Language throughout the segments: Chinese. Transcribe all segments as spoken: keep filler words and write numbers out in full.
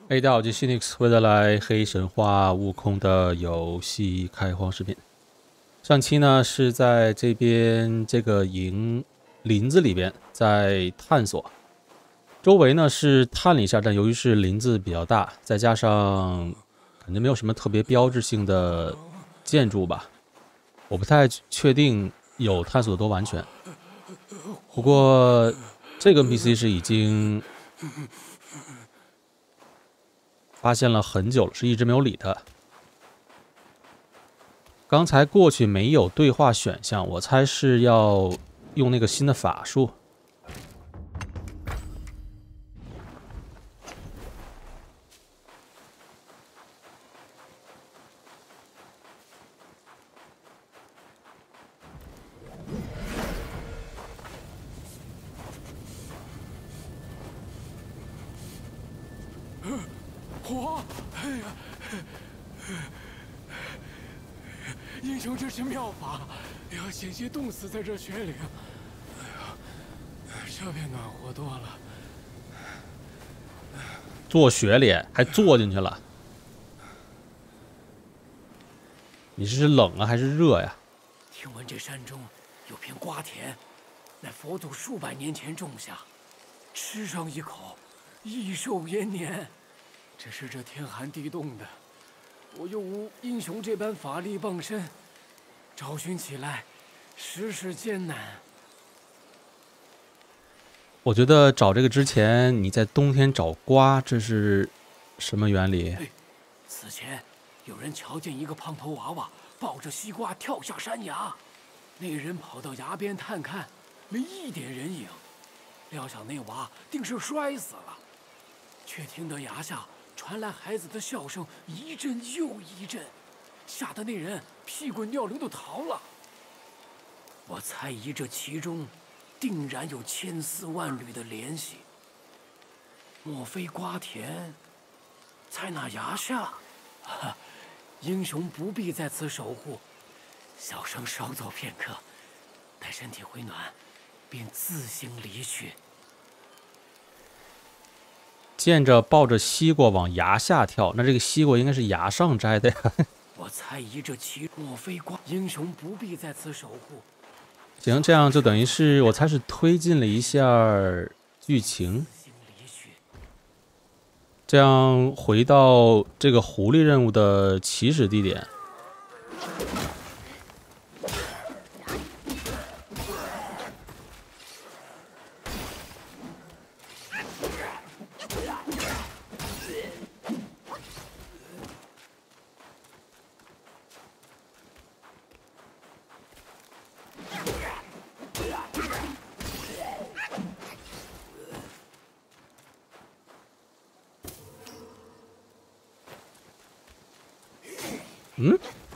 A 大家好，我是 Phoenix，为了来黑神话悟空的游戏开荒视频。上期呢是在这边这个营林子里边在探索，周围呢是探了一下，但由于是林子比较大，再加上感觉没有什么特别标志性的建筑吧，我不太确定有探索的多完全。不过这个 N P C 是已经发现了很久了，是一直没有理他。刚才过去没有对话选项，我猜是要用那个新的法术。 火！哎呀！英雄这是妙法，要险些冻死在这雪岭。哎呀，这边暖和多了。 坐雪脸还坐进去了，你这是冷啊还是热呀？ 听闻这山中有片瓜田，乃佛祖数百年前种下，吃上一口，益寿延年。只是这天寒地冻的，我又无英雄这般法力傍身，找寻起来实是艰难。 我觉得找这个之前，你在冬天找瓜，这是什么原理？ 此前有人瞧见一个胖头娃娃抱着西瓜跳下山崖，那人跑到崖边探看，没一点人影，料想那娃定是摔死了，却听得崖下传来孩子的笑声，一阵又一阵，吓得那人屁滚尿流的逃了。我猜疑这其中定然有千丝万缕的联系。莫非瓜田在那崖下？哈，英雄不必在此守护，小生稍走片刻，待身体回暖，便自行离去。 见着抱着西瓜往崖下跳，那这个西瓜应该是崖上摘的呀。 我猜疑这其莫非瓜英雄不必在此守护。 行，这样就等于是我猜是推进了一下剧情，这样回到这个狐狸任务的起始地点。嗯？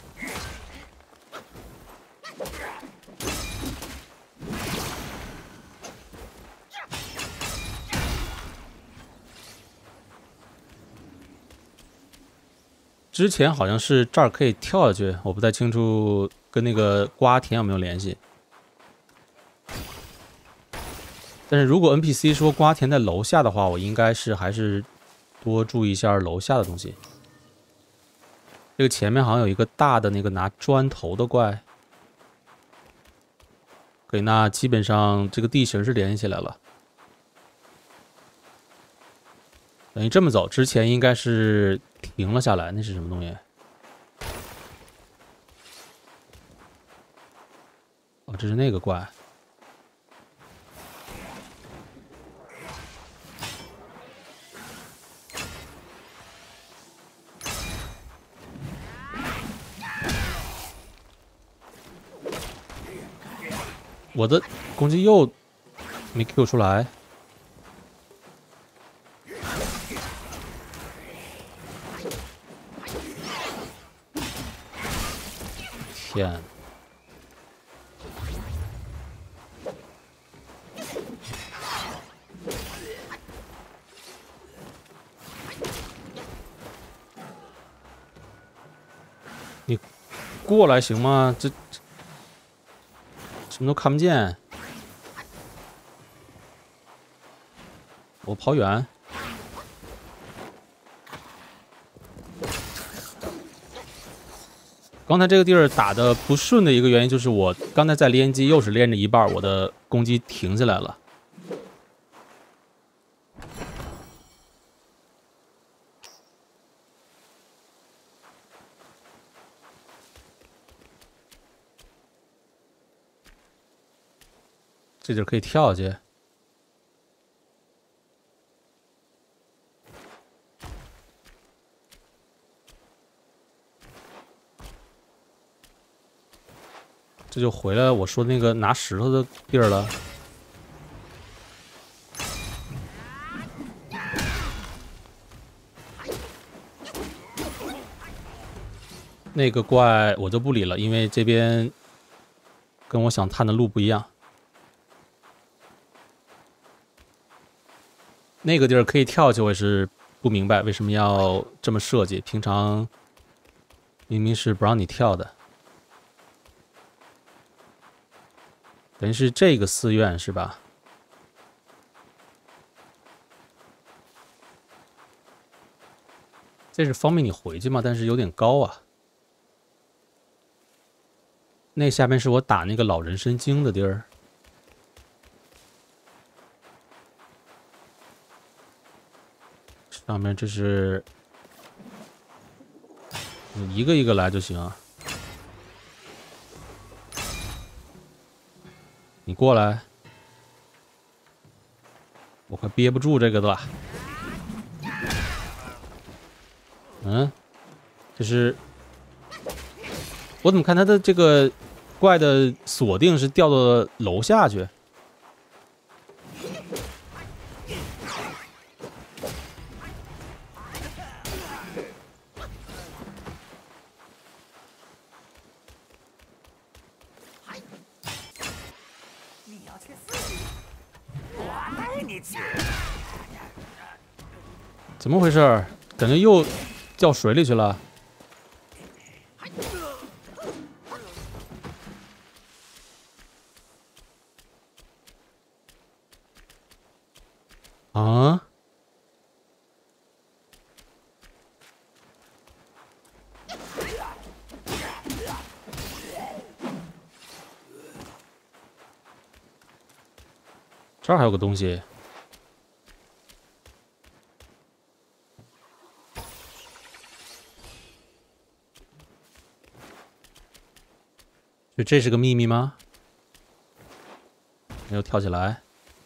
之前好像是这儿可以跳下去，我不太清楚跟那个瓜田有没有联系。但是如果 N P C 说瓜田在楼下的话，我应该是还是多注意一下楼下的东西。这个前面好像有一个大的那个拿砖头的怪，可以，那基本上这个地形是连起来了。等于这么走，之前应该是停了下来，那是什么东西？哦，这是那个怪。我的攻击又没 Q 出来。天！你过来行吗？这什么都看不见。我跑远。 刚才这个地儿打的不顺的一个原因就是我刚才在连击，又是连着一半，我的攻击停下来了。这地儿可以跳去。这就回来我说那个拿石头的地儿了。那个怪我就不理了，因为这边跟我想探的路不一样。那个地儿可以跳去，我也是不明白为什么要这么设计。平常明明是不让你跳的。等于是这个寺院是吧？这是方便你回去吗？但是有点高啊。那下面是我打那个老人参精的地儿。上面这是你一个一个来就行啊。你过来，我快憋不住这个了。嗯，这是我怎么看他的这个怪的锁定是掉到楼下去？怎么回事？感觉又掉水里去了。啊？这儿还有个东西。就这是个秘密吗？没有跳起来。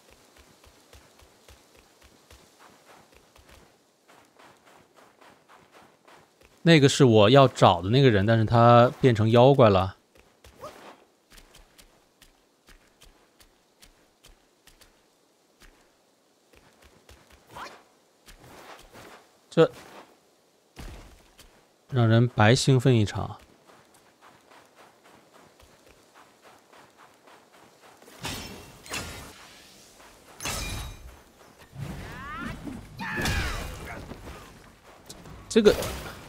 那个是我要找的那个人，但是他变成妖怪了。这让人白兴奋一场。这个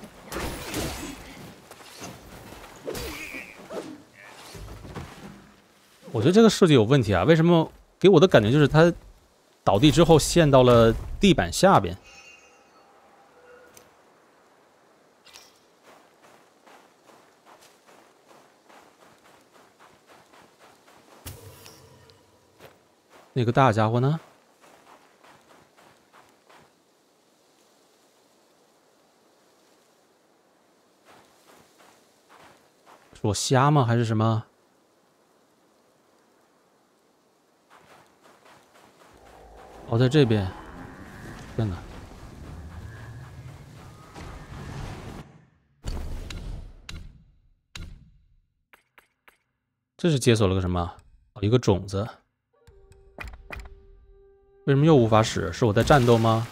我觉得这个设计有问题啊！为什么给我的感觉就是他倒地之后陷到了地板下边？那个大家伙呢？是我瞎吗？还是什么？哦，在这边。天哪！这是解锁了个什么？哦，一个种子。为什么又无法使？是我在战斗吗？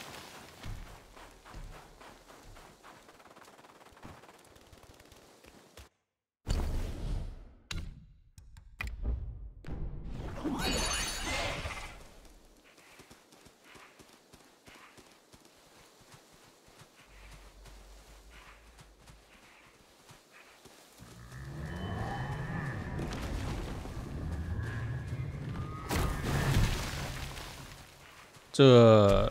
这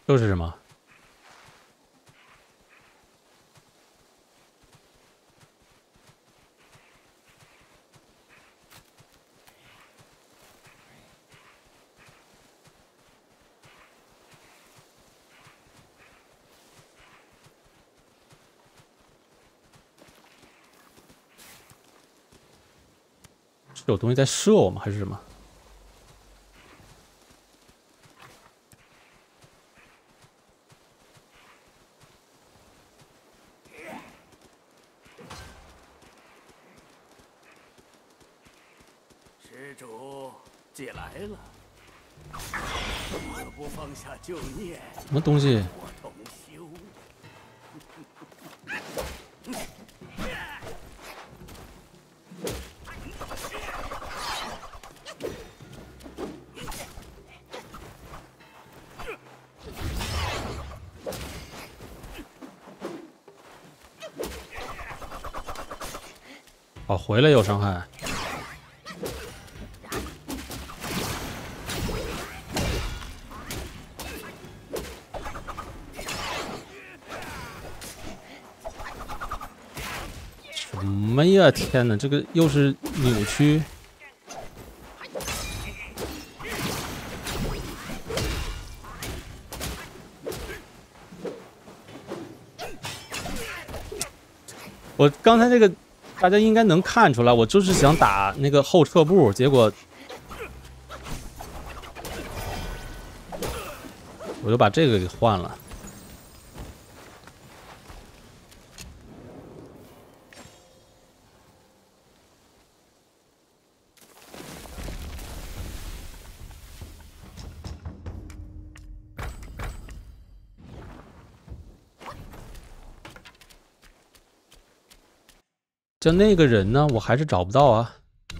又是什么？是有东西在射我吗？还是什么？ 施主，借来了，可不放下旧念。 什么东西？ 我同修。 哦，回来有伤害。什么呀！天哪，这个又是扭曲。我刚才这个。大家应该能看出来，我就是想打那个后撤步，结果我就把这个给换了。就那个人呢，我还是找不到啊。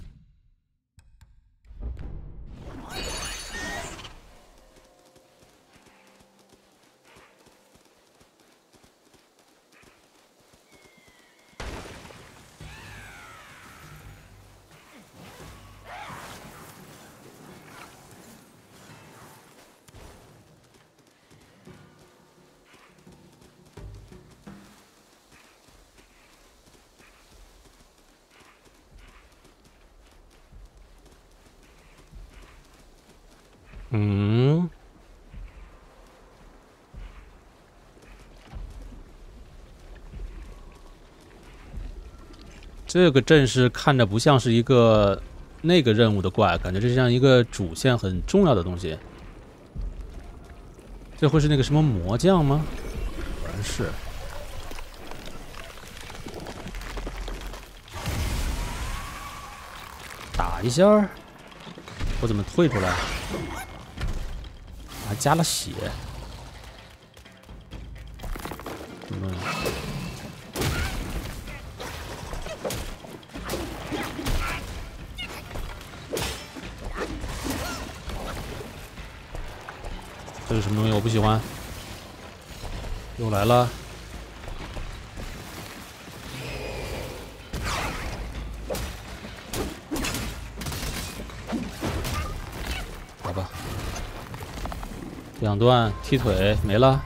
嗯，这个阵势看着不像是一个那个任务的怪，感觉这像一个主线很重要的东西。这会是那个什么魔将吗？果然是。打一下，我怎么退出来？还加了血，嗯，这是什么东西？我不喜欢，又来了。好吧。两段踢腿没了，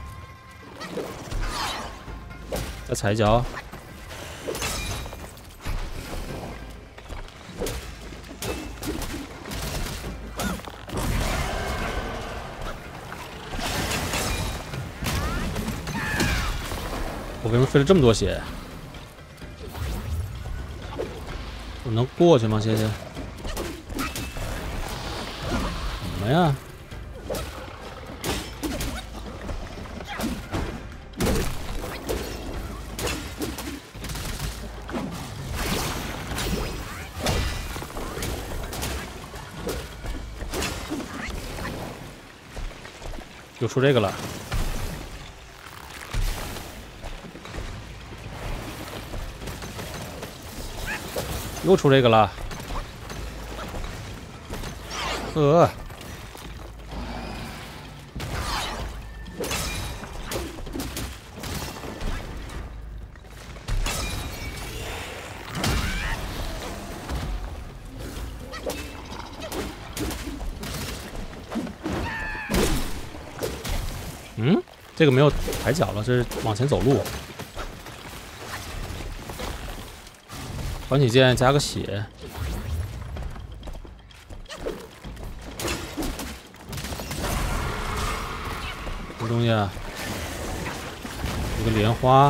再踩一脚，我为什么费了这么多血？我能过去吗？谢谢。什么呀？又出这个了，又出这个了，呃， 嗯，这个没有抬脚了，这是往前走路。缓起剑加个血。什么东西啊？一个莲花。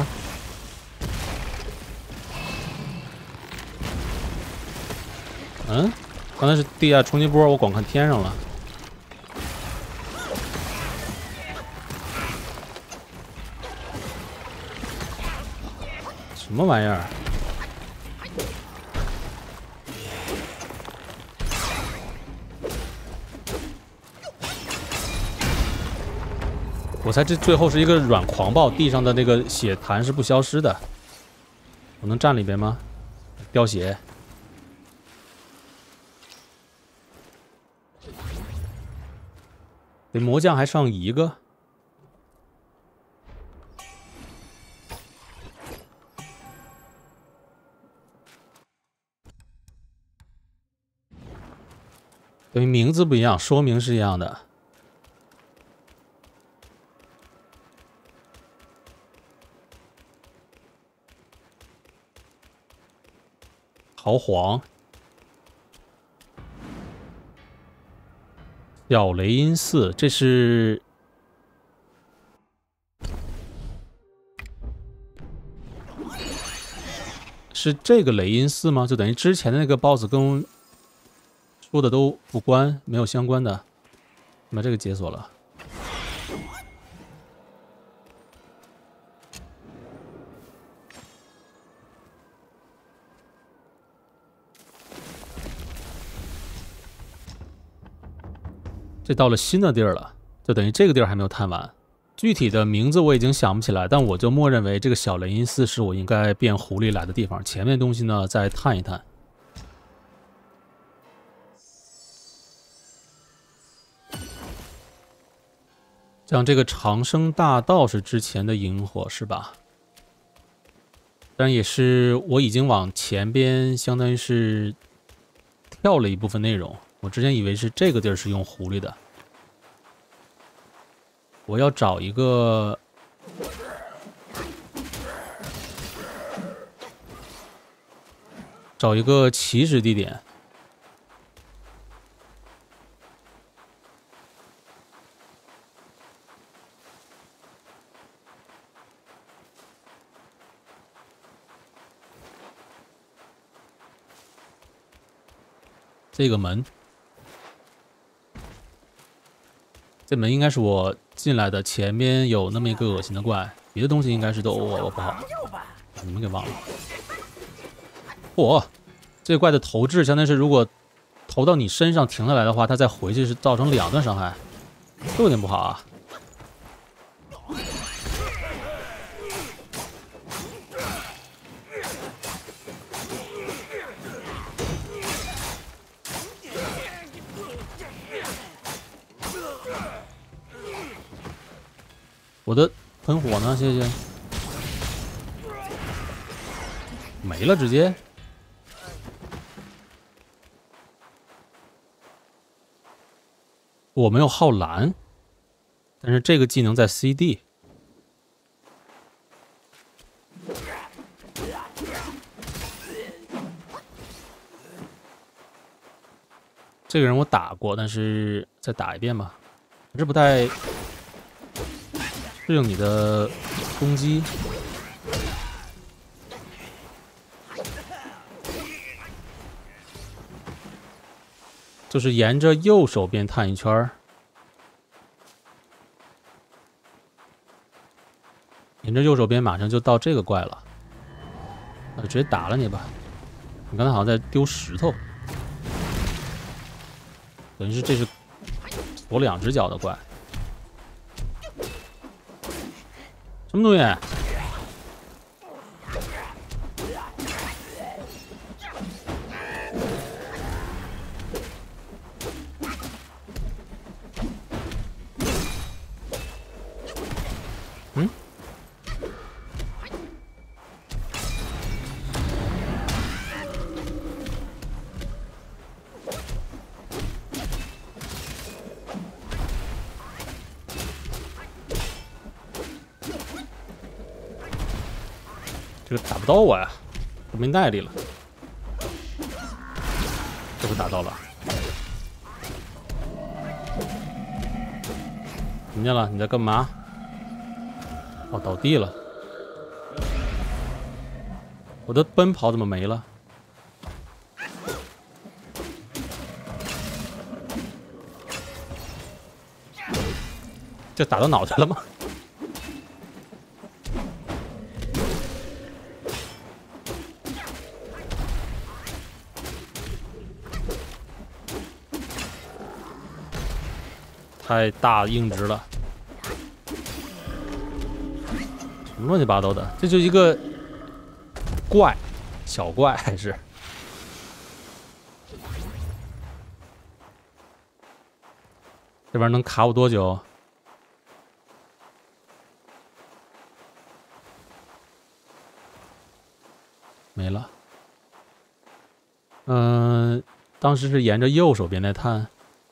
嗯，刚才是地下冲击波，我光看天上了。什么玩意儿？我猜这最后是一个软狂暴，地上的那个血潭是不消失的。我能站里边吗？掉血。这魔将还剩一个。等于名字不一样，说明是一样的。桃黄，小雷音寺，这是是这个雷音寺吗？就等于之前的那个 boss 跟说的都无关，没有相关的。把这个解锁了。这到了新的地儿了，就等于这个地儿还没有探完。具体的名字我已经想不起来，但我就默认为这个小雷音寺是我应该变狐狸来的地方。前面的东西呢，再探一探。像这个长生大道是之前的萤火是吧？但也是我已经往前边，相当于是跳了一部分内容。我之前以为是这个地儿是用狐狸的。我要找一个找一个起始地点。这个门，这门应该是我进来的，前面有那么一个恶心的怪，别的东西应该是都我不好，把你们给忘了。嚯、哦，这个怪的投掷相当于是，如果投到你身上停下来的话，它再回去是造成两段伤害，这有点不好啊。我的喷火呢？谢谢。没了，直接。我没有耗蓝，但是这个技能在 C D。这个人我打过，但是再打一遍吧，这不太适应你的攻击。就是沿着右手边探一圈儿，沿着右手边马上就到这个怪了，我就直接打了你吧。你刚才好像在丢石头，等于是这是左两只脚的怪。什么东西？嗯？ 这个打不到我呀，我没耐力了。这不打到了？怎么样了？你在干嘛？哦，倒地了。我的奔跑怎么没了？这打到脑袋了吗？太大硬直了，什么乱七八糟的？这就一个怪，小怪还是？这边能卡我多久？没了。嗯、呃，当时是沿着右手边在探。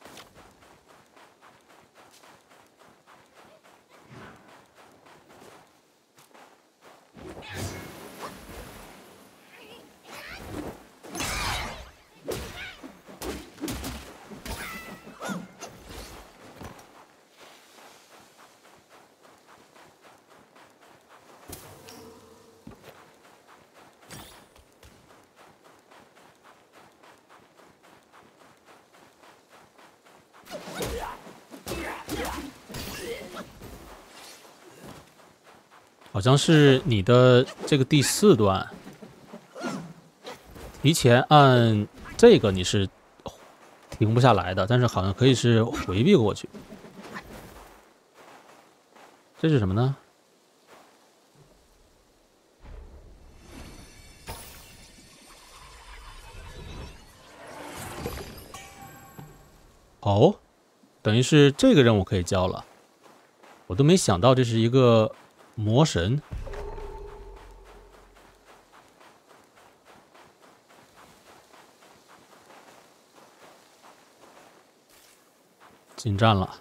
好像是你的这个第四段，提前按这个你是停不下来的，但是好像可以是回避过去。这是什么呢？哦，等于是这个任务可以交了，我都没想到这是一个魔神。进站了。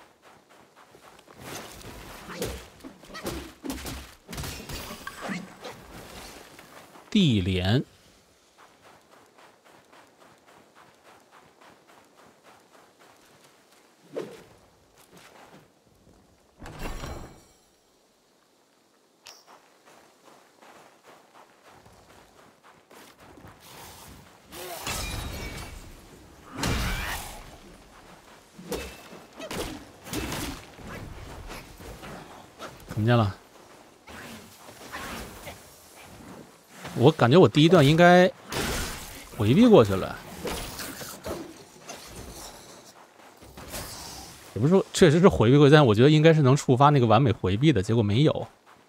地连。怎么样了？我感觉我第一段应该回避过去了，也不是说确实是回避过去，但我觉得应该是能触发那个完美回避的，结果没有。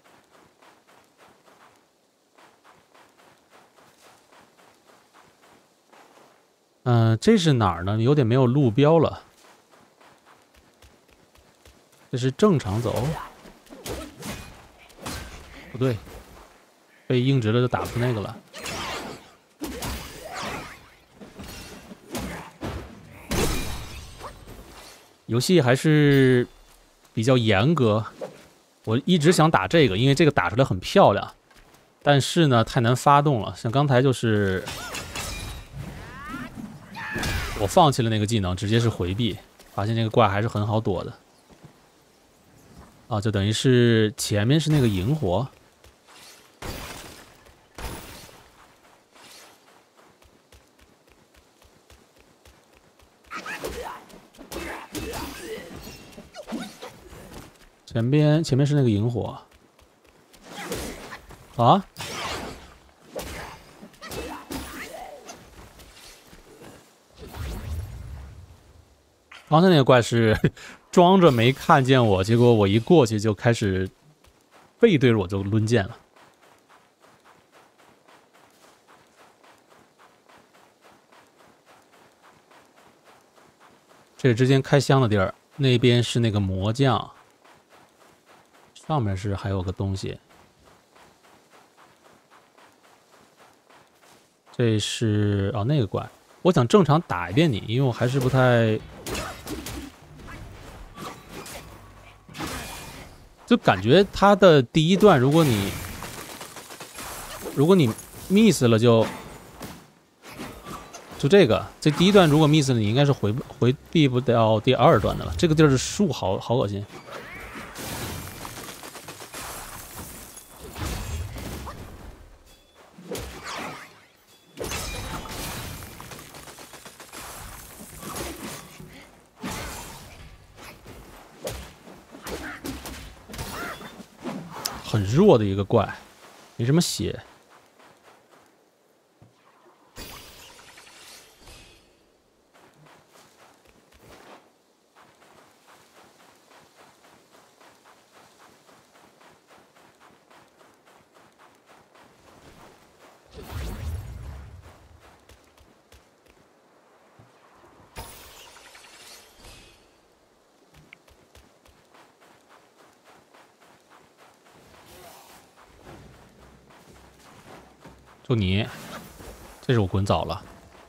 嗯、呃，这是哪儿呢？有点没有路标了。这是正常走。不对，被硬直了就打不出那个了。游戏还是比较严格，我一直想打这个，因为这个打出来很漂亮，但是呢太难发动了。像刚才就是我放弃了那个技能，直接是回避，发现这个怪还是很好躲的。啊，就等于是前面是那个萤火。前边前面是那个萤火啊，刚才那个怪是装着没看见我，结果我一过去就开始背对着我就抡剑了。这是之前开箱的地儿，那边是那个魔将。上面是还有个东西，这是哦那个怪，我想正常打一遍你，因为我还是不太，就感觉他的第一段，如果你如果你 miss 了就就这个，这第一段如果 miss 了，你应该是回回避不掉第二段的了。这个地儿是树，好好恶心。很弱的一个怪，没什么血。就你，这是我滚早了。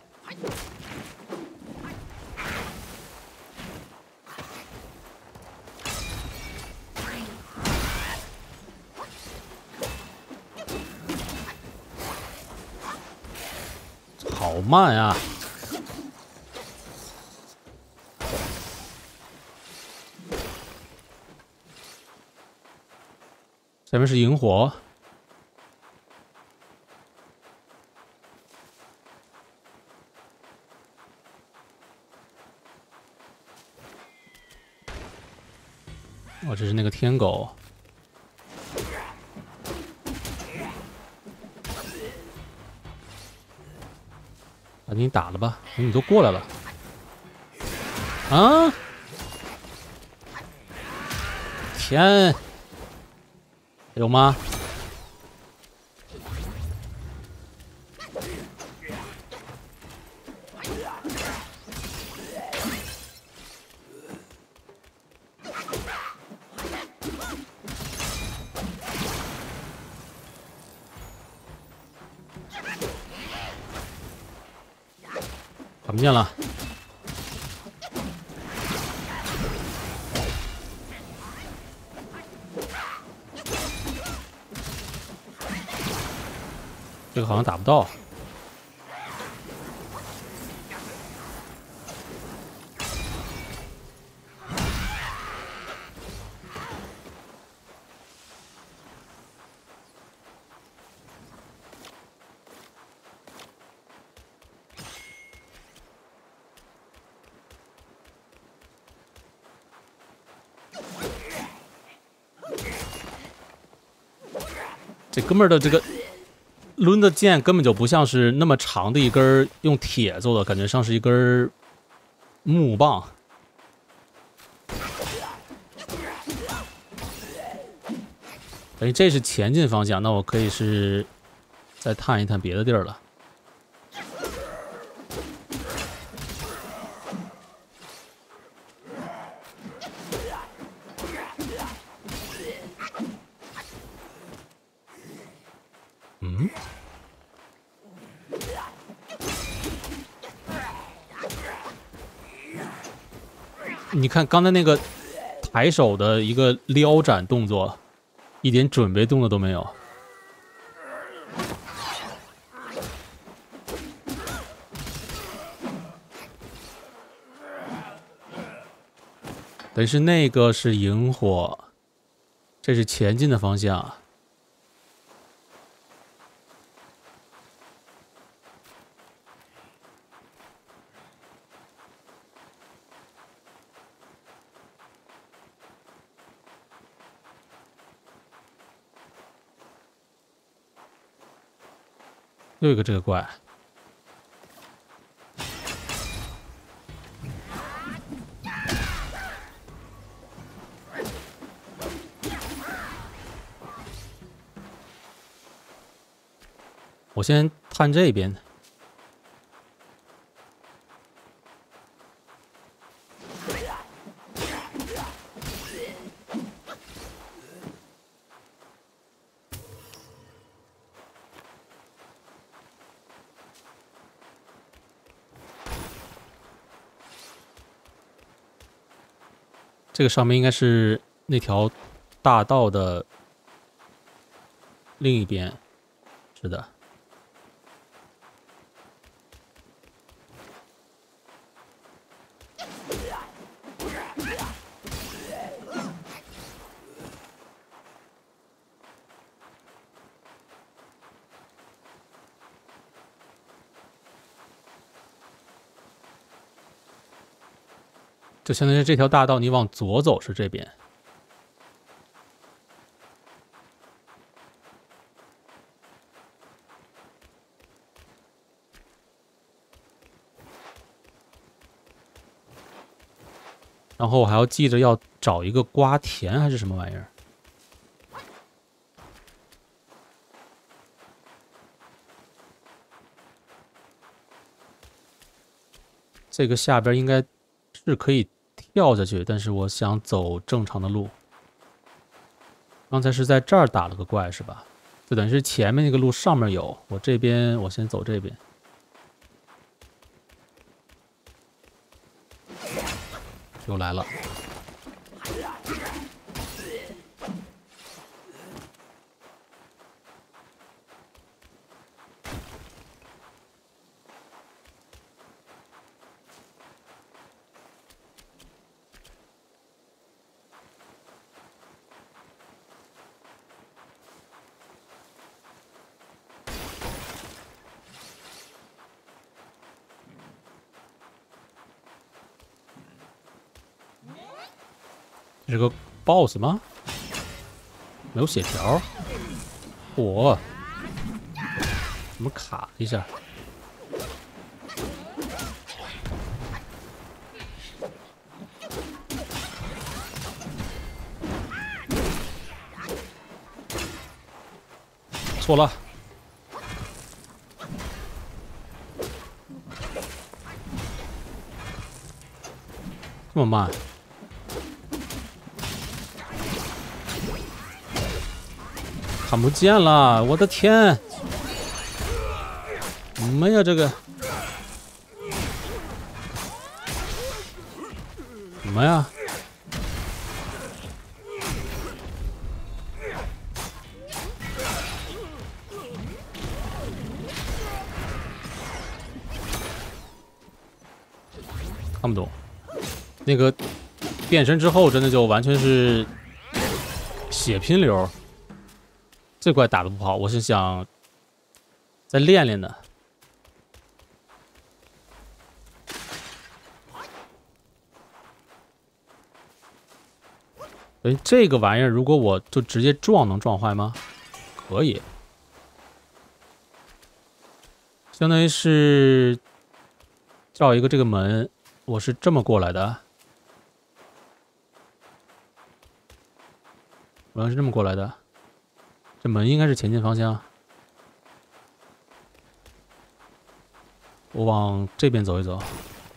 好慢呀！下面是萤火。哦，这是那个天狗。把你打了吧，你都过来了。啊！天，有吗？看不见了。这个好像打不到。这哥们儿的这个抡的剑根本就不像是那么长的一根用铁做的，感觉像是一根木棒。等于这是前进方向，那我可以是再探一探别的地儿了。嗯，你看刚才那个抬手的一个撩斩动作，一点准备动作都没有。等于是那个是萤火，这是前进的方向。又一个这个怪，我先探这边。这个上面应该是那条大道的另一边。 是的。就相当于这条大道，你往左走是这边。然后我还要记着要找一个瓜田还是什么玩意儿。这个下边应该是可以跳下去，但是我想走正常的路。刚才是在这儿打了个怪是吧？就等于是前面那个路上面有，我这边我先走这边。又来了。这是个 boss 吗？没有血条，我怎么卡了一下？错了，这么慢。看不见了，我的天！什么呀，这个什么呀？看不懂。那个变身之后，真的就完全是血拼流。这怪打得不好，我是想再练练的。哎，这个玩意儿如果我就直接撞，能撞坏吗？可以，相当于是照一个这个门，我是这么过来的。我要是这么过来的。这门应该是前进方向，我往这边走一走。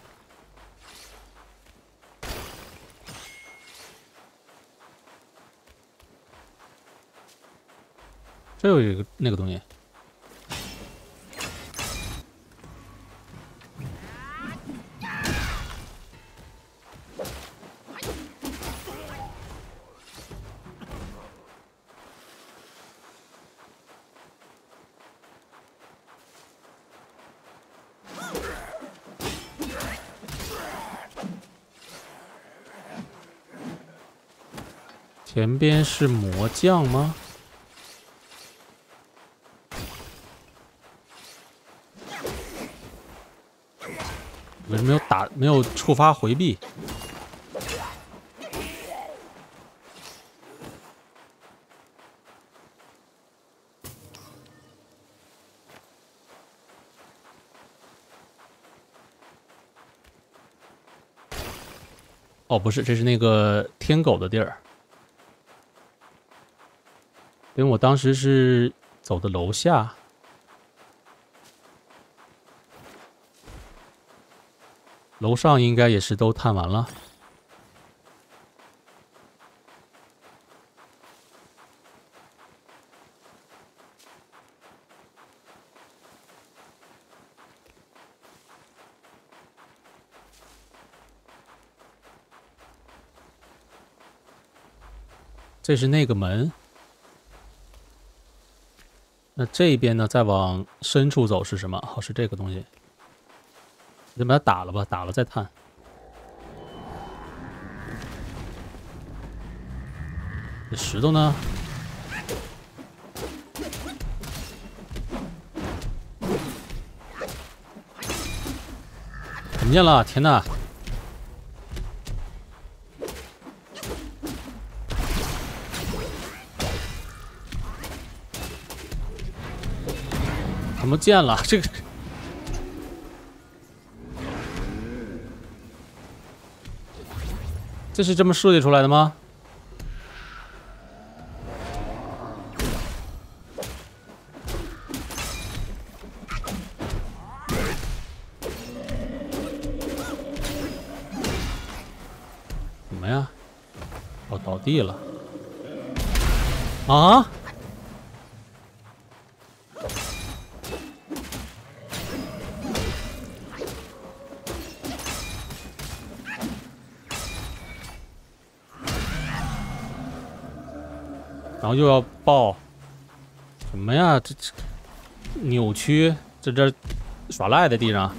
这有一个那个东西，前边是魔将吗？为什么没有打没有触发回避？哦，不是，这是那个天狗的地儿。因为我当时是走的楼下，楼上应该也是都探完了。这是那个门。 那这边呢，再往深处走是什么？哦，是这个东西。先把它打了吧，打了再探。这石头呢？看不见了，天哪！看不见了，这个。 这是这么设计出来的吗？什么呀？哦，倒地了。啊！然后又要爆，什么呀？这这扭曲，这这耍赖在地上。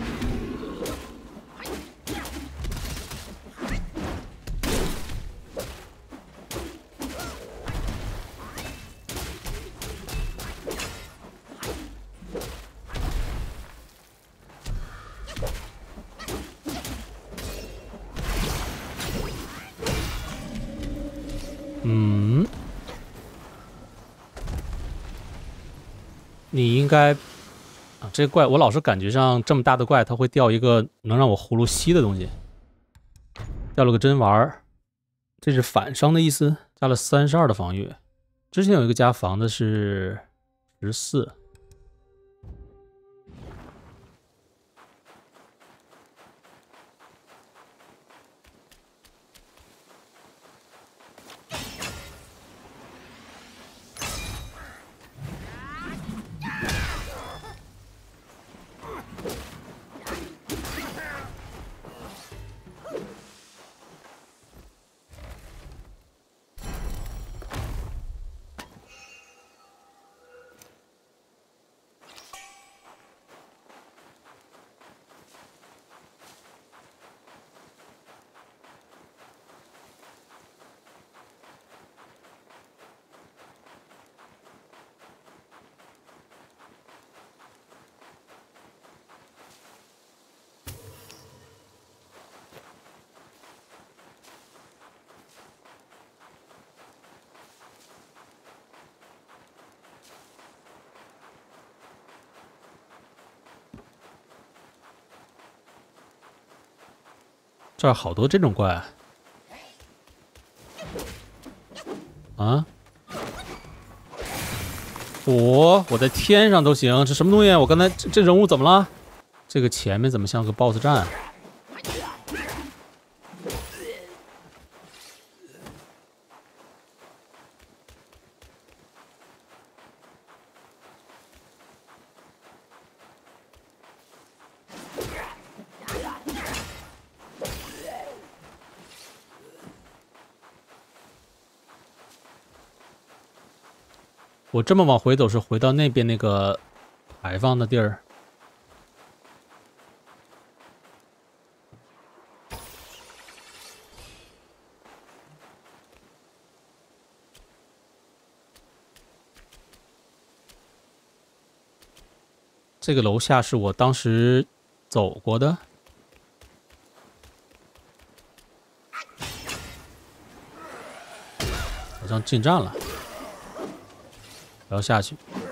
嗯。 你应该啊，这怪我老是感觉上这么大的怪，它会掉一个能让我葫芦吸的东西，掉了个针丸儿，这是反伤的意思，加了三十二的防御。之前有一个加防的是十四，这儿好多这种怪啊！我我在天上都行，这什么东西？我刚才这这人物怎么了？这个前面怎么像个 boss 战？我这么往回走是回到那边那个排放的地儿。这个楼下是我当时走过的。好像进站了。不要下去。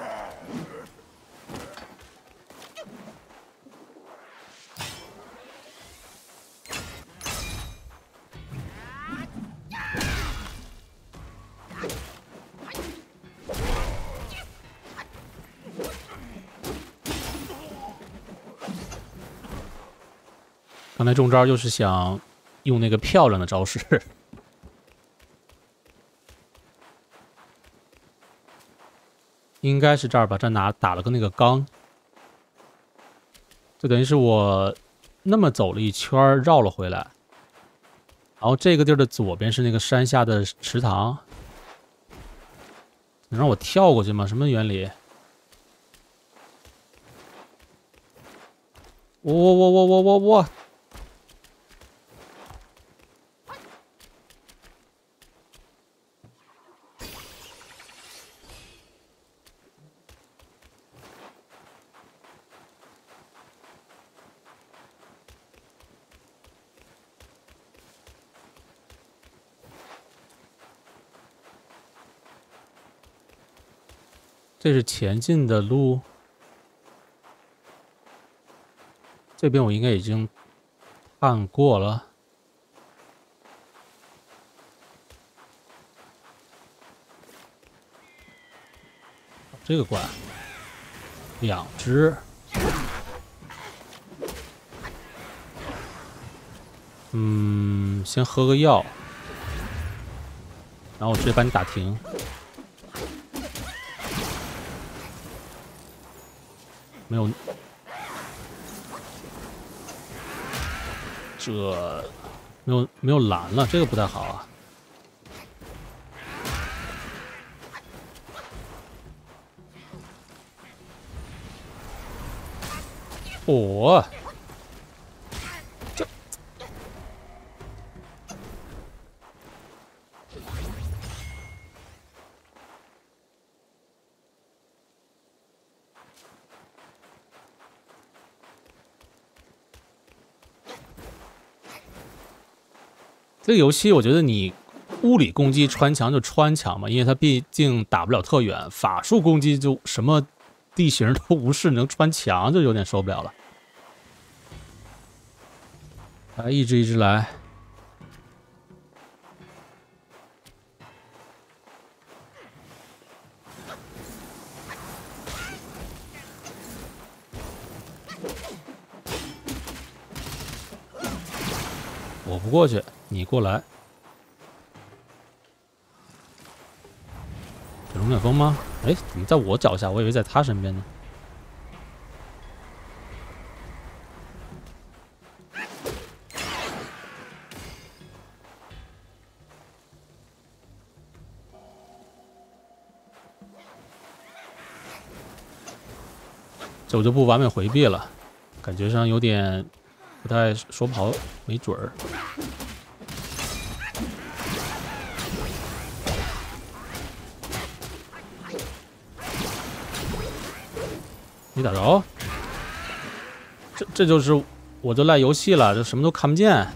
刚才中招就是想用那个漂亮的招式。应该是这儿吧，这拿打了个那个缸，就等于是我那么走了一圈绕了回来，然后这个地儿的左边是那个山下的池塘，能让我跳过去吗？什么原理？ 我我我我我我我！这是前进的路，这边我应该已经看过了。这个怪，两只，嗯，先喝个药，然后我直接把你打停。没有，这没有没有蓝了，这个不太好啊。我、哦，这这个游戏，我觉得你物理攻击穿墙就穿墙嘛，因为它毕竟打不了特远，法术攻击就什么地形都无视，能穿墙就有点受不了了。来，一只一只来。我不过去，你过来。有龙卷风吗？哎，怎么在我脚下？我以为在他身边呢。这我就不完美回避了，感觉上有点不太说不好，没准儿。没打着，这这就是我就赖游戏了，这什么都看不见。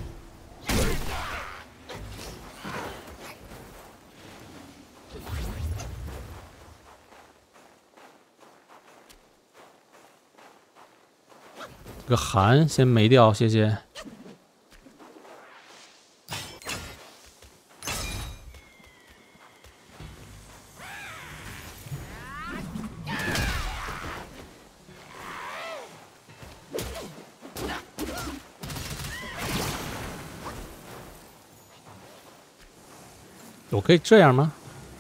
这个寒先没掉，谢谢。我可以这样吗？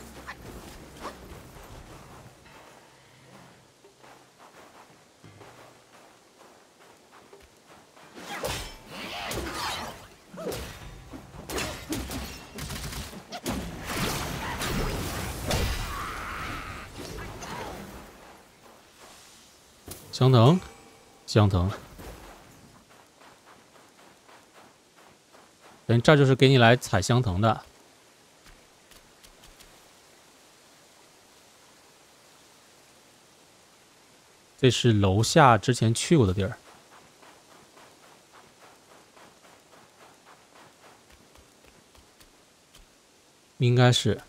相疼，相疼。等这就是给你来踩相疼的。这是楼下之前去过的地儿，应该是。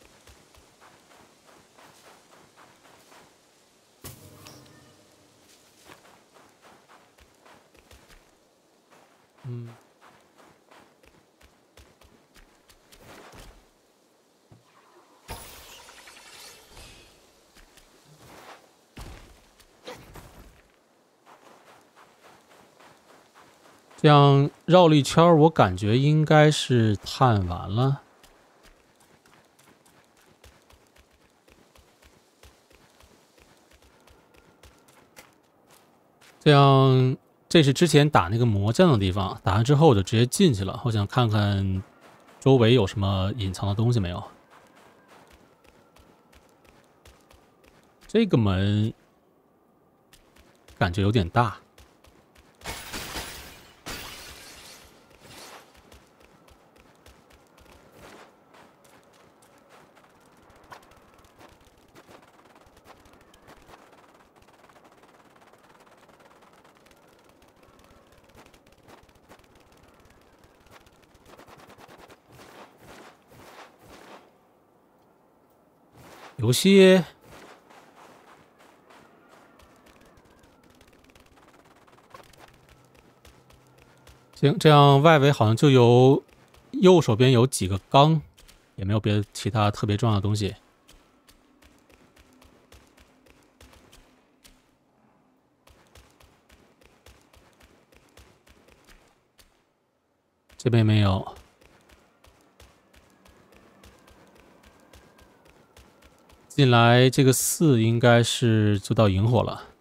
嗯。这样绕了一圈，我感觉应该是探完了。这样，这是之前打那个魔将的地方，打完之后我就直接进去了。我想看看周围有什么隐藏的东西没有。这个门感觉有点大。 游戏。行，这样外围好像就有右手边有几个缸，也没有别的其他特别重要的东西。这边没有。进来这个四应该是就到萤火了。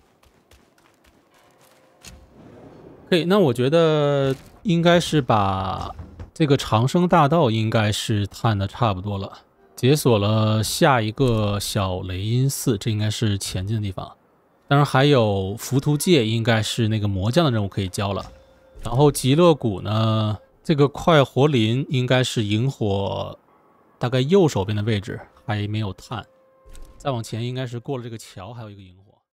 可以，那我觉得应该是把这个长生大道应该是探的差不多了，解锁了下一个小雷音寺，这应该是前进的地方。当然还有浮屠界，应该是那个魔将的任务可以交了。然后极乐谷呢，这个快活林应该是萤火大概右手边的位置，还没有探。再往前应该是过了这个桥，还有一个萤火。